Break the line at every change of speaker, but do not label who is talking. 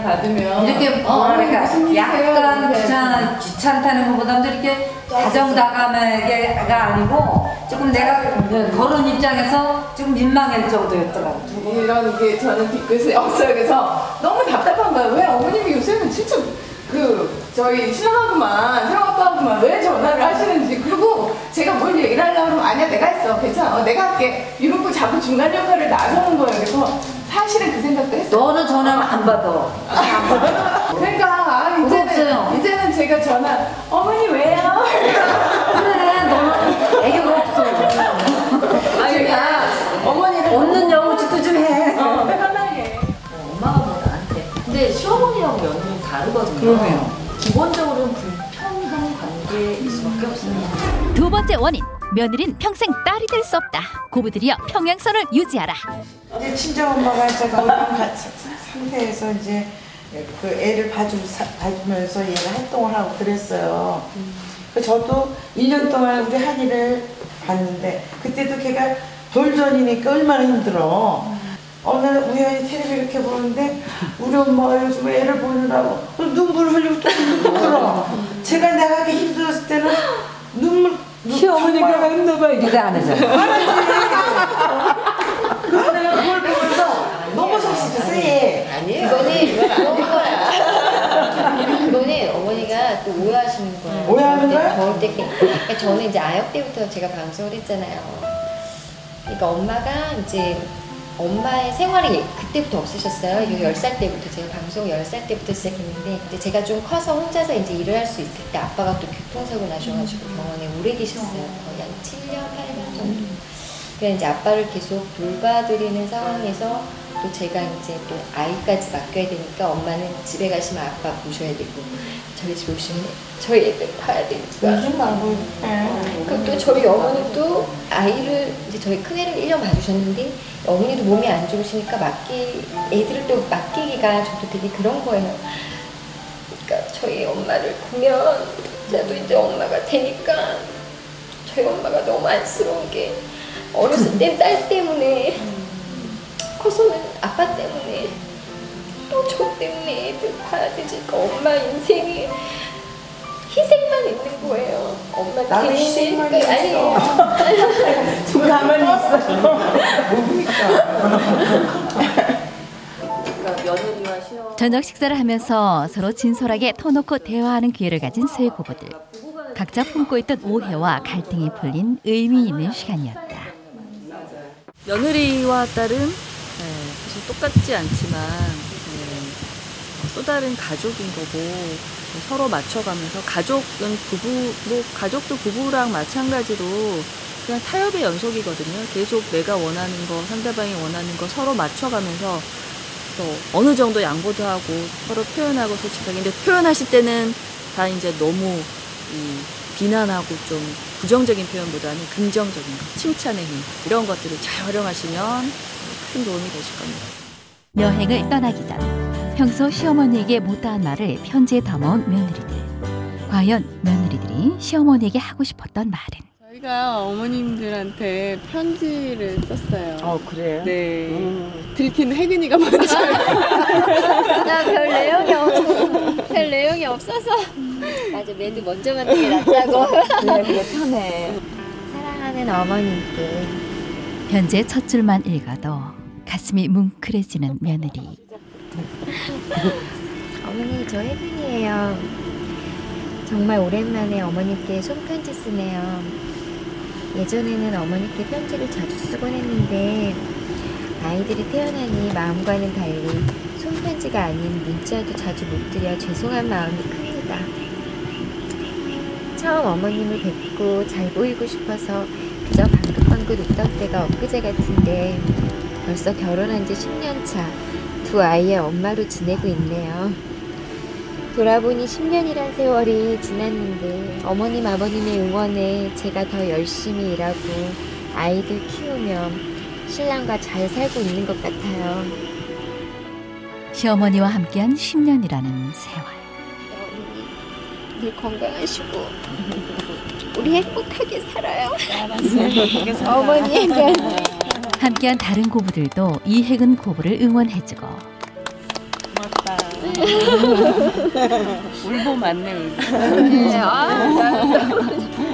전화를 받으면
이렇게 뭐랄까 약간 귀찮다는 것보다도 이렇게 다정다감하게가 아니고 조금 내가 그런 입장에서 좀 민망할 정도였더라고.
이런 게 저는 뒤끝이 없어요. 그래서 너무 답답한 거예요. 왜 어머님이 요새는 진짜 저희 신랑하고만 새아빠하고만 왜 전화를 하시는지. 그리고 제가 뭘 얘기를 하려고 하면 아니야 내가 했어 괜찮아 내가 할게 이러고 자꾸 중간 역할을 나서는 거예요. 그래서 사실은 그 생각도 했어요.
너는 전화를 안 받아.
그러니까 이제는 제가 전화 어머니 왜요?
그래 너는 애교가 없어.
제가 어머니를
없는 영우짓도 좀 해.
편하게.
엄마가 뭐 나한테. 근데 시어머니하고 며느리는 다르거든요.
그러게요.
기본적으로는 불편한 관계일 수밖에 없어요.
두 번째 원인, 며느리는 평생 딸이 될 수 없다. 고부들이여 평행선을 유지하라.
이제 친정엄마가 제가 어떤 상태에서 이제 그 애를 봐주면서 얘가 활동을 하고 그랬어요. 저도 1년 동안 우리 한이를 봤는데 그때도 걔가 돌전이니까 얼마나 힘들어. 어느 날 우연히 텔레비 이렇게 보는데 우리 엄마가 요즘 애를 보느라고 눈물을 흘리고 또 울어. 제가 나가기 힘들었을 때는
시어머니가 힘들어 이게 안 하잖아.
그래서 내가 그걸 보면서 너무 속상했어 얘.
아니에요. 그거는 어머니가 또 오해하시는 거예요.
오해하는 거야?
그러니까 저는 이제 아역 때부터 제가 방송을 했잖아요. 그러니까 엄마가 이제 엄마의 생활이 그때부터 없으셨어요. 10살 때부터 제가 방송 10살 때부터 시작했는데 이제 제가 좀 커서 혼자서 이제 일을 할 수 있을 때 아빠가 또 교통사고 나셔가지고 병원에 오래 계셨어요. 거의 한 7년, 8년 정도. 그래서 이제 아빠를 계속 돌봐드리는 상황에서 또 제가 이제 또 아이까지 맡겨야 되니까 엄마는 집에 가시면 아빠 모셔야 되고 저희 집에 오시면 저희 애들 봐야 되니까.
요즘 말고
그럼 또 저희 어머니도 아이를 이제 저희 큰애를 1년 봐주셨는데 어머니도 몸이 안 좋으시니까 애들을 또 맡기기가 저도 되게 그런 거예요. 그러니까 저희 엄마를 보면 저도 이제 엄마가 되니까 저희 엄마가 너무 안쓰러운 게 어렸을 때 딸 때문에 커서는 아빠 때문에 또 저 때문에 애들 봐야 되니까 엄마 인생이 희생만 있는 거예요. 엄마
나도 희생만 있어.
아니에요.
좀 가만히 있어.
며느리와 시어머니.
저녁 식사를 하면서 서로 진솔하게 터놓고 대화하는 기회를 가진 세 고부들. 각자 품고 있던 오해와 갈등이 풀린 의미 있는 시간이었다.
며느리와 딸은 사실 똑같지 않지만 또 다른 가족인 거고 서로 맞춰가면서 가족은 가족도 부부랑 마찬가지로 그냥 타협의 연속이거든요. 계속 내가 원하는 거, 상대방이 원하는 거 서로 맞춰가면서 또 어느 정도 양보도 하고 서로 표현하고 솔직하게. 근데 표현하실 때는 다 이제 너무 비난하고 좀 부정적인 표현보다는 긍정적인 거, 칭찬의 힘 이런 것들을 잘 활용하시면 큰 도움이 되실 겁니다.
여행을 떠나기 전 평소 시어머니에게 못다한 말을 편지에 담아온 며느리들. 과연 며느리들이 시어머니에게 하고 싶었던 말은?
저희가 어머님들한테 편지를 썼어요.
그래요?
네. 들킨 혜근이가 먼저.
나 별 내용이 없어서. 맞아, 매도 먼저 만든 게 낫다고.
그래 그게 편해.
사랑하는 어머님께
편지의 첫 줄만 읽어도 가슴이 뭉클해지는 며느리.
어머니, 저 혜빈이에요. 정말 오랜만에 어머니께 손편지 쓰네요. 예전에는 어머니께 편지를 자주 쓰곤 했는데 아이들이 태어나니 마음과는 달리 손편지가 아닌 문자도 자주 못 드려 죄송한 마음이 큽니다. 처음 어머님을 뵙고 잘 보이고 싶어서 그저 방긋방긋 웃던 때가 엊그제 같은데 벌써 결혼한 지 10년 차 두 아이의 엄마로 지내고 있네요. 돌아보니 10년이란 세월이 지났는데 어머님 아버님의 응원에 제가 더 열심히 일하고 아이들 키우며 신랑과 잘 살고 있는 것 같아요.
시어머니와 함께한 10년이라는 세월.
어머니 늘 건강하시고 우리 행복하게 살아요. 어머니
함께한 다른 고부들도 이혜근 고부를 응원해주고
고맙다.
울보 맞네 울보.
네, 아,